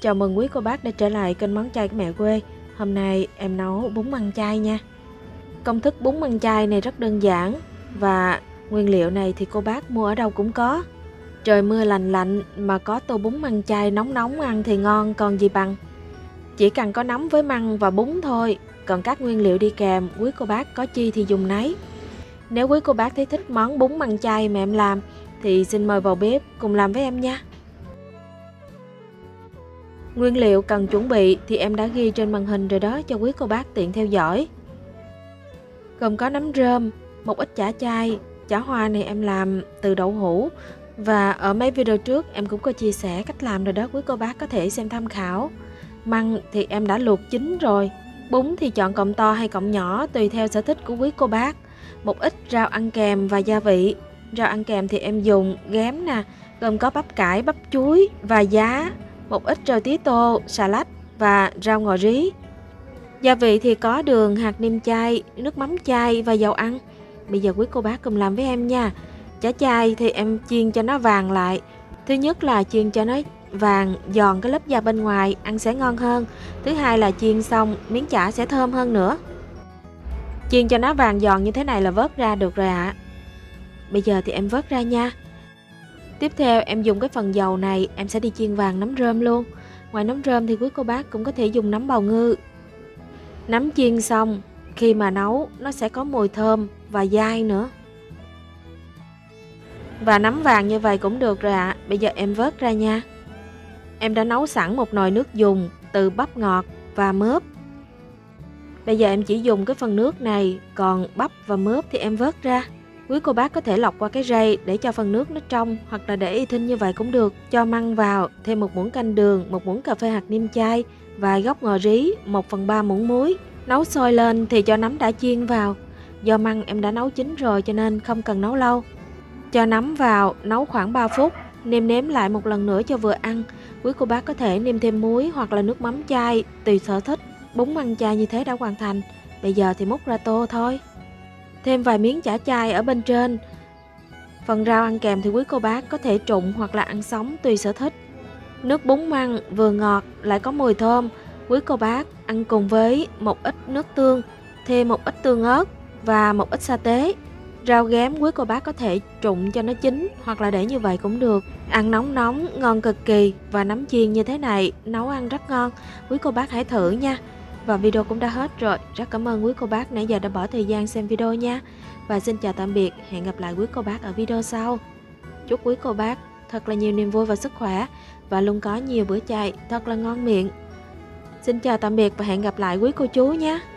Chào mừng quý cô bác đã trở lại kênh Món Chay của Mẹ Quê. Hôm nay em nấu bún măng chay nha. Công thức bún măng chay này rất đơn giản và nguyên liệu này thì cô bác mua ở đâu cũng có. Trời mưa lành lạnh mà có tô bún măng chay nóng nóng ăn thì ngon còn gì bằng. Chỉ cần có nấm với măng và bún thôi, còn các nguyên liệu đi kèm quý cô bác có chi thì dùng nấy. Nếu quý cô bác thấy thích món bún măng chay mà em làm thì xin mời vào bếp cùng làm với em nha. Nguyên liệu cần chuẩn bị thì em đã ghi trên màn hình rồi đó cho quý cô bác tiện theo dõi. Gồm có nấm rơm, một ít chả chay, chả hoa này em làm từ đậu hũ. Và ở mấy video trước em cũng có chia sẻ cách làm rồi đó, quý cô bác có thể xem tham khảo. Măng thì em đã luộc chín rồi. Bún thì chọn cọng to hay cọng nhỏ tùy theo sở thích của quý cô bác. Một ít rau ăn kèm và gia vị. Rau ăn kèm thì em dùng ghém nè, gồm có bắp cải, bắp chuối và giá. Một ít rau tía tô, xà lách và rau ngò rí. Gia vị thì có đường, hạt nêm chay, nước mắm chay và dầu ăn. Bây giờ quý cô bác cùng làm với em nha. Chả chay thì em chiên cho nó vàng lại. Thứ nhất là chiên cho nó vàng, giòn cái lớp da bên ngoài, ăn sẽ ngon hơn. Thứ hai là chiên xong miếng chả sẽ thơm hơn nữa. Chiên cho nó vàng giòn như thế này là vớt ra được rồi ạ. Bây giờ thì em vớt ra nha. Tiếp theo em dùng cái phần dầu này em sẽ đi chiên vàng nấm rơm luôn. Ngoài nấm rơm thì quý cô bác cũng có thể dùng nấm bào ngư. Nấm chiên xong khi mà nấu nó sẽ có mùi thơm và dai nữa. Và nấm vàng như vậy cũng được rồi ạ. Bây giờ em vớt ra nha. Em đã nấu sẵn một nồi nước dùng từ bắp ngọt và mướp. Bây giờ em chỉ dùng cái phần nước này, còn bắp và mướp thì em vớt ra. Quý cô bác có thể lọc qua cái rây để cho phần nước nó trong, hoặc là để y thinh như vậy cũng được. Cho măng vào, thêm một muỗng canh đường, một muỗng cà phê hạt nêm chay, vài gốc ngò rí, 1/3 muỗng muối. Nấu sôi lên thì cho nấm đã chiên vào. Do măng em đã nấu chín rồi cho nên không cần nấu lâu. Cho nấm vào, nấu khoảng 3 phút, nêm nếm lại một lần nữa cho vừa ăn. Quý cô bác có thể nêm thêm muối hoặc là nước mắm chay, tùy sở thích. Bún măng chay như thế đã hoàn thành. Bây giờ thì múc ra tô thôi. Thêm vài miếng chả chay ở bên trên. Phần rau ăn kèm thì quý cô bác có thể trụng hoặc là ăn sống tùy sở thích. Nước bún măng vừa ngọt lại có mùi thơm. Quý cô bác ăn cùng với một ít nước tương, thêm một ít tương ớt và một ít sa tế. Rau ghém quý cô bác có thể trụng cho nó chín hoặc là để như vậy cũng được. Ăn nóng nóng ngon cực kỳ, và nấm chiên như thế này nấu ăn rất ngon. Quý cô bác hãy thử nha. Và video cũng đã hết rồi. Rất cảm ơn quý cô bác nãy giờ đã bỏ thời gian xem video nha. Và xin chào tạm biệt, hẹn gặp lại quý cô bác ở video sau. Chúc quý cô bác thật là nhiều niềm vui và sức khỏe, và luôn có nhiều bữa chay thật là ngon miệng. Xin chào tạm biệt và hẹn gặp lại quý cô chú nhé.